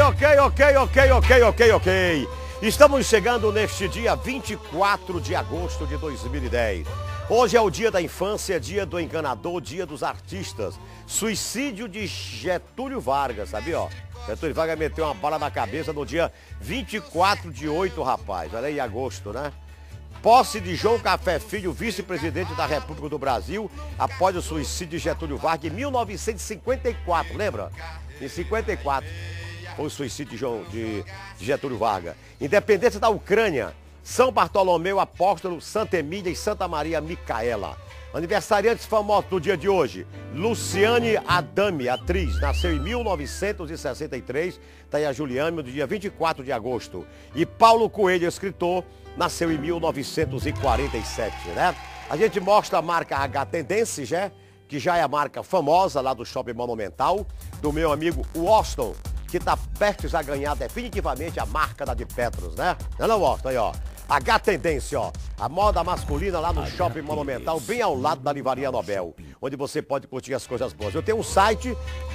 ok. Estamos chegando neste dia 24 de agosto de 2010. Hoje é o dia da infância, dia do enganador, dia dos artistas. Suicídio de Getúlio Vargas, sabia, ó? Getúlio Vargas meteu uma bala na cabeça no dia 24 de 8, rapaz. Olha aí, agosto, né? Posse de João Café Filho, vice-presidente da República do Brasil, após o suicídio de Getúlio Vargas em 1954, lembra? Em 54, foi o suicídio de Getúlio Vargas. Independência da Ucrânia, São Bartolomeu Apóstolo, Santa Emília e Santa Maria Micaela. Aniversariantes famosos do dia de hoje: Luciane Adame, atriz, nasceu em 1963, tá aí a Juliane, no dia 24 de agosto. E Paulo Coelho, escritor, nasceu em 1947, né? A gente mostra a marca H Tendências, né? Que já é a marca famosa lá do Shopping Monumental, do meu amigo Washington, que está prestes a ganhar definitivamente a marca da de Petros, né? Não, Washington, aí, ó. H Tendência, ó. A moda masculina lá no Shopping Monumental, bem ao lado da Livraria Nobel, onde você pode curtir as coisas boas. Eu tenho um site,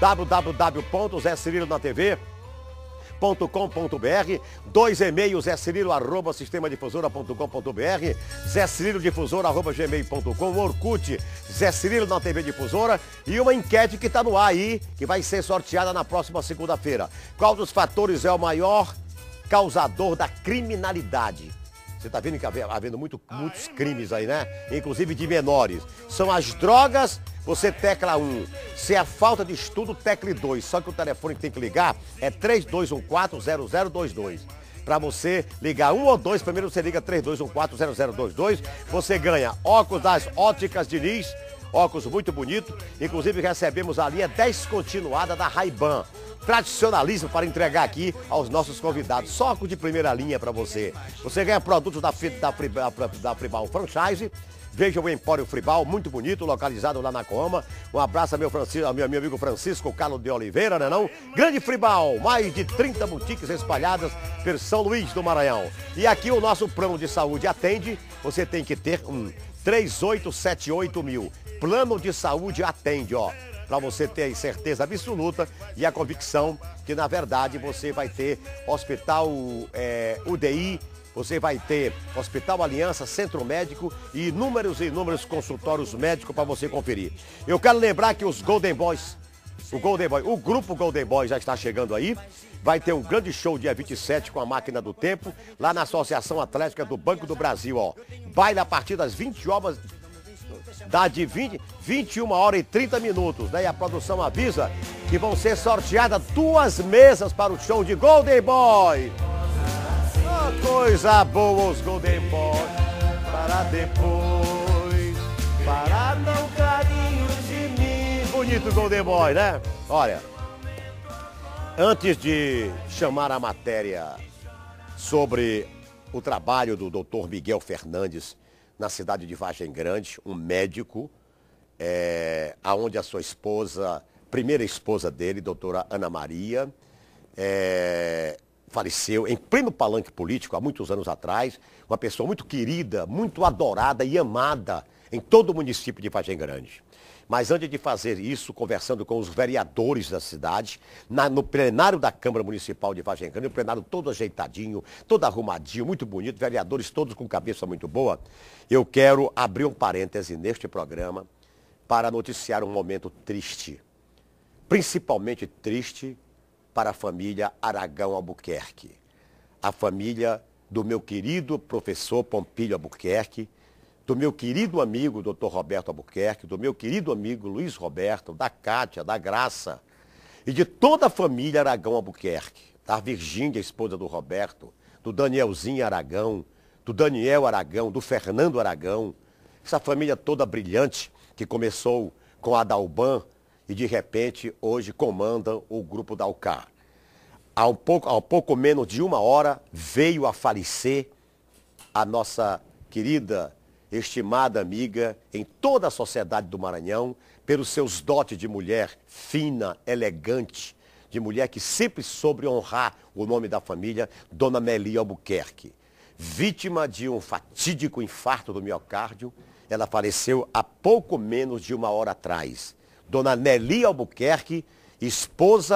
www.zecirilo.com.br, 2 e-mails, zecirilo@sistemadifusora.com.br, zecirilodifusora@gmail.com, Orkut, Zé Cirilo na TV Difusora, e uma enquete que está no ar aí, que vai ser sorteada na próxima segunda-feira. Qual dos fatores é o maior causador da criminalidade? Você está vendo que havendo muitos crimes aí, né? Inclusive de menores. São as drogas, você tecla 1. Se é falta de estudo, tecle 2. Só que o telefone que tem que ligar é 3214-0022. Para você ligar 1 ou 2, primeiro você liga 3214-0022. Você ganha óculos das Óticas Diniz, óculos muito bonito. Inclusive recebemos a linha 10 continuada da Ray-Ban. Tradicionalismo para entregar aqui aos nossos convidados. Só de primeira linha para você. Você ganha produtos da Fribal Franchise. Veja o Empório Fribal, muito bonito, localizado lá na Coama. Um abraço ao meu amigo Francisco Carlos de Oliveira, né não? Grande Fribal, mais de 30 boutiques espalhadas por São Luís do Maranhão. E aqui o nosso plano de saúde atende. Você tem que ter um 3878 mil. Plano de saúde atende, ó. Para você ter certeza absoluta e a convicção que, na verdade, você vai ter hospital UDI, você vai ter Hospital Aliança, Centro Médico e inúmeros consultórios médicos para você conferir. Eu quero lembrar que os Golden Boys, o grupo Golden Boys já está chegando aí. Vai ter um grande show dia 27 com a Máquina do Tempo, lá na Associação Atlética do Banco do Brasil, ó. Baile a partir das 20 horas... Dá de 21 horas e 30 minutos. Daí a produção avisa que vão ser sorteadas 2 mesas para o show de Golden Boy. Oh, coisa boa os Golden Boy. Para depois, para não carinho de mim. Bonito Golden Boy, né? Olha, antes de chamar a matéria sobre o trabalho do Dr. Miguel Fernandes, na cidade de Vargem Grande, um médico, aonde a sua esposa, primeira esposa dele, doutora Ana Maria, faleceu em pleno palanque político, há muitos anos atrás, uma pessoa muito querida, muito adorada e amada em todo o município de Vargem Grande. Mas antes de fazer isso, conversando com os vereadores da cidade, no plenário da Câmara Municipal de Vargem Grande, o plenário todo ajeitadinho, todo arrumadinho, muito bonito, vereadores todos com cabeça muito boa, eu quero abrir um parêntese neste programa para noticiar um momento triste, principalmente triste para a família Aragão Albuquerque, a família do meu querido professor Pompílio Albuquerque, do meu querido amigo Dr. Roberto Albuquerque, do meu querido amigo Luiz Roberto, da Cátia, da Graça e de toda a família Aragão Albuquerque, da Virgínia, esposa do Roberto, do Danielzinho Aragão, do Daniel Aragão, do Fernando Aragão, essa família toda brilhante que começou com a Dalban e de repente hoje comanda o grupo da UCAR. Há pouco menos de 1 hora veio a falecer a nossa querida, estimada amiga em toda a sociedade do Maranhão, pelos seus dotes de mulher fina, elegante, de mulher que sempre soube honrar o nome da família, Dona Meli Albuquerque. Vítima de um fatídico infarto do miocárdio, ela faleceu há pouco menos de 1 hora atrás. Dona Nelly Albuquerque, esposa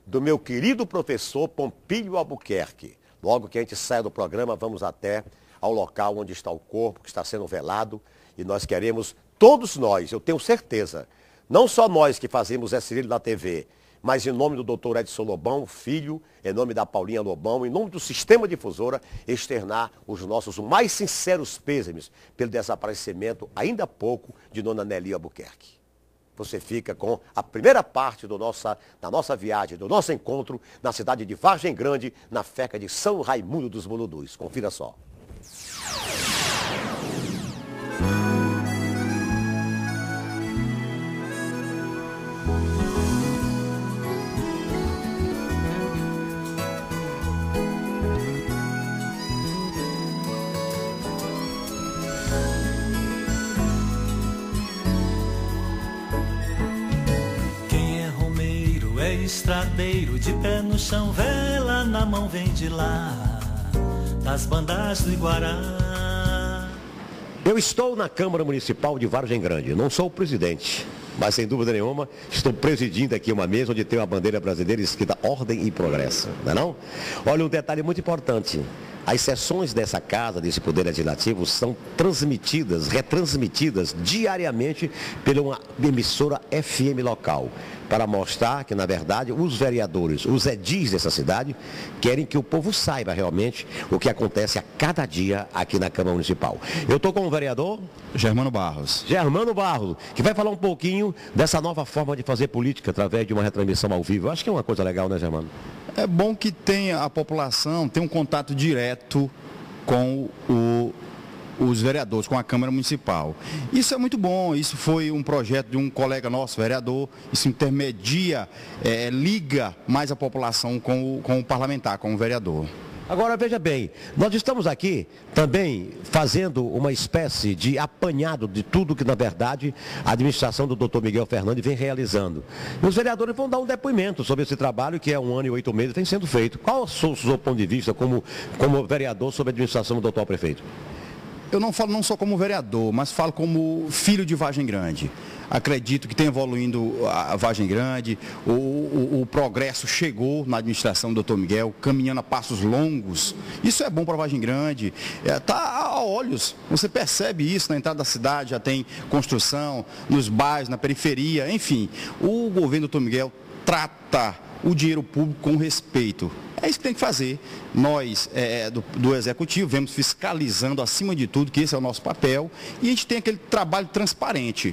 do meu querido professor Pompílio Albuquerque. Logo que a gente saia do programa, vamos até ao local onde está o corpo, que está sendo velado, e nós queremos, todos nós, eu tenho certeza, não só nós que fazemos esse Cirilo da TV, mas em nome do doutor Edson Lobão, filho, em nome da Paulinha Lobão, em nome do Sistema Difusora, externar os nossos mais sinceros pêsames pelo desaparecimento, ainda há pouco, de dona Nelly Albuquerque. Você fica com a primeira parte da nossa viagem, do nosso encontro na cidade de Vargem Grande, na feca de São Raimundo dos Mulundus. Confira só. Estradeiro de pé no chão, vela na mão, vem de lá, das bandas do Iguará. Eu estou na Câmara Municipal de Vargem Grande, não sou o presidente, mas sem dúvida nenhuma estou presidindo aqui uma mesa onde tem uma bandeira brasileira escrita Ordem e Progresso, não é não? Olha, um detalhe muito importante. As sessões dessa casa, desse Poder Legislativo, são retransmitidas diariamente pela uma emissora FM local, para mostrar que, na verdade, os vereadores, os edis dessa cidade, querem que o povo saiba realmente o que acontece a cada dia aqui na Câmara Municipal. Eu estou com o vereador Germano Barros. Germano Barros, que vai falar um pouquinho dessa nova forma de fazer política através de uma retransmissão ao vivo. Eu acho que é uma coisa legal, né, Germano? É bom que tenha a população, tenha um contato direto com os vereadores, com a Câmara Municipal. Isso é muito bom, isso foi um projeto de um colega nosso, vereador, isso intermedia, liga mais a população com o parlamentar, com o vereador. Agora, veja bem, nós estamos aqui também fazendo uma espécie de apanhado de tudo que, na verdade, a administração do Dr. Miguel Fernandes vem realizando. E os vereadores vão dar um depoimento sobre esse trabalho que há 1 ano e 8 meses vem sendo feito. Qual é o seu ponto de vista como vereador sobre a administração do atual prefeito? Eu não falo não só como vereador, mas falo como filho de Vargem Grande. Acredito que tem evoluindo a Vargem Grande, o progresso chegou na administração do Dr. Miguel, caminhando a passos longos. Isso é bom para Vargem Grande, está a olhos, você percebe isso na entrada da cidade, já tem construção, nos bairros, na periferia, enfim. O governo do Dr. Miguel trata o dinheiro público com respeito. É isso que tem que fazer. Nós, do Executivo, vemos fiscalizando acima de tudo, que esse é o nosso papel, e a gente tem aquele trabalho transparente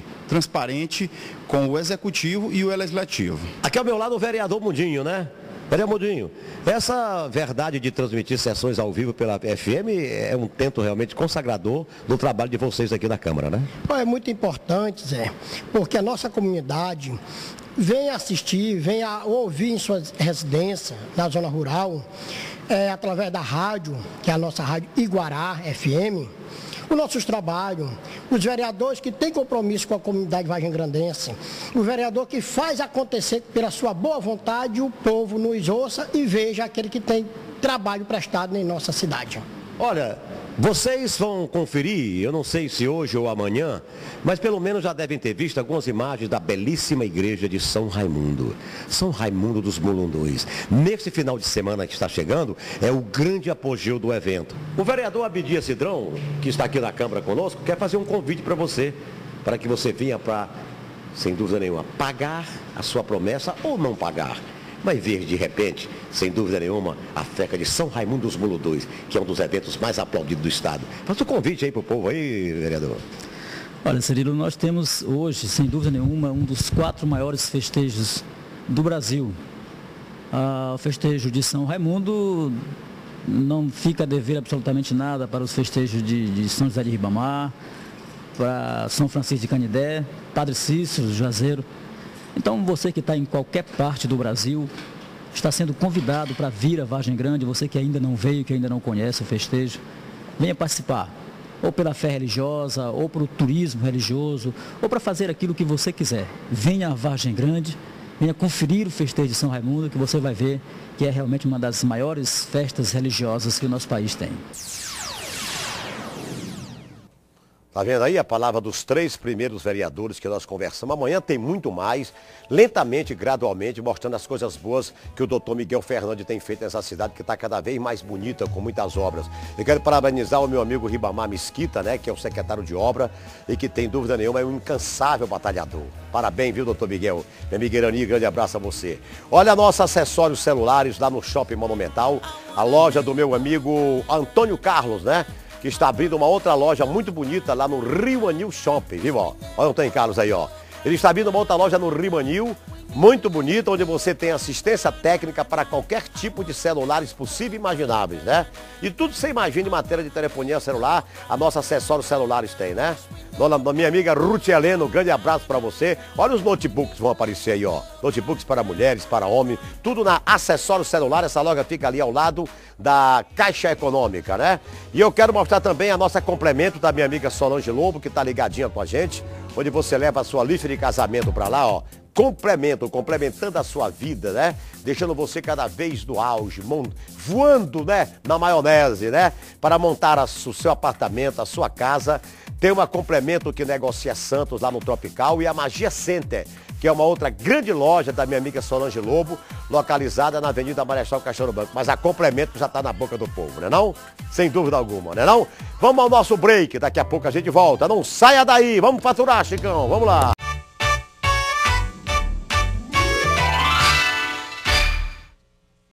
com o Executivo e o Legislativo. Aqui ao meu lado o vereador Mundinho, né? Vereador Mundinho, essa verdade de transmitir sessões ao vivo pela FM é um tento realmente consagrador do trabalho de vocês aqui na Câmara, né? É muito importante, Zé, porque a nossa comunidade vem assistir, vem ouvir em suas residências, na zona rural, através da rádio, que é a nossa rádio Iguará FM, os nossos trabalhos, os vereadores que têm compromisso com a comunidade vargem-grandense, o vereador que faz acontecer pela sua boa vontade, o povo nos ouça e veja aquele que tem trabalho prestado em nossa cidade. Olha, vocês vão conferir, eu não sei se hoje ou amanhã, mas pelo menos já devem ter visto algumas imagens da belíssima igreja de São Raimundo. São Raimundo dos Mulundus. Nesse final de semana que está chegando, é o grande apogeu do evento. O vereador Abdias Cidrão, que está aqui na Câmara conosco, quer fazer um convite para você, para que você venha para, sem dúvida nenhuma, pagar a sua promessa ou não pagar. Vai ver, de repente, sem dúvida nenhuma, a feca de São Raimundo dos Mulundus, que é um dos eventos mais aplaudidos do Estado. Faça um convite aí para o povo aí, vereador. Olha, Cirilo, nós temos hoje, sem dúvida nenhuma, um dos 4 maiores festejos do Brasil. O festejo de São Raimundo não fica a dever absolutamente nada para os festejos de São José de Ribamar, para São Francisco de Canidé, Padre Cícero, Juazeiro. Então, você que está em qualquer parte do Brasil, está sendo convidado para vir a Vargem Grande, você que ainda não veio, que ainda não conhece o festejo, venha participar, ou pela fé religiosa, ou para o turismo religioso, ou para fazer aquilo que você quiser. Venha a Vargem Grande, venha conferir o festejo de São Raimundo, que você vai ver que é realmente uma das maiores festas religiosas que o nosso país tem. Tá vendo aí a palavra dos 3 primeiros vereadores que nós conversamos? Amanhã tem muito mais, lentamente, gradualmente, mostrando as coisas boas que o doutor Miguel Fernandes tem feito nessa cidade, que está cada vez mais bonita, com muitas obras. Eu quero parabenizar o meu amigo Ribamar Mesquita, né, que é o secretário de obra e que, tem dúvida nenhuma, é um incansável batalhador. Parabéns, viu, doutor Miguel? Minha amiga Irani, grande abraço a você. Olha nossos acessórios celulares lá no Shopping Monumental, a loja do meu amigo Antônio Carlos, né? Que está abrindo uma outra loja muito bonita lá no Rio Anil Shopping, viu? Ó, olha o Antônio Carlos aí, ó. Ele está abrindo uma outra loja no Rio Anil, muito bonita, onde você tem assistência técnica para qualquer tipo de celulares possíveis e imagináveis, né? E tudo que você imagina em matéria de telefonia celular, a nossa acessórios celulares tem, né? Dona minha amiga Ruth Helena, um grande abraço para você. Olha os notebooks que vão aparecer aí, ó. Notebooks para mulheres, para homens, tudo na Acessórios Celular. Essa loja fica ali ao lado da Caixa Econômica, né? E eu quero mostrar também a nossa complemento da minha amiga Solange Lobo, que tá ligadinha com a gente, onde você leva a sua lista de casamento para lá, ó. Complementando a sua vida, né? Deixando você cada vez no auge, voando, né? Na maionese, né? Para montar o seu apartamento, a sua casa. Tem uma complemento que negocia Santos lá no Tropical e a Magia Center, que é uma outra grande loja da minha amiga Solange Lobo, localizada na Avenida Marechal Castelo Branco. Mas a complemento já está na boca do povo, né não? Sem dúvida alguma, né não? Vamos ao nosso break, daqui a pouco a gente volta. Não saia daí, vamos faturar, Chicão, vamos lá.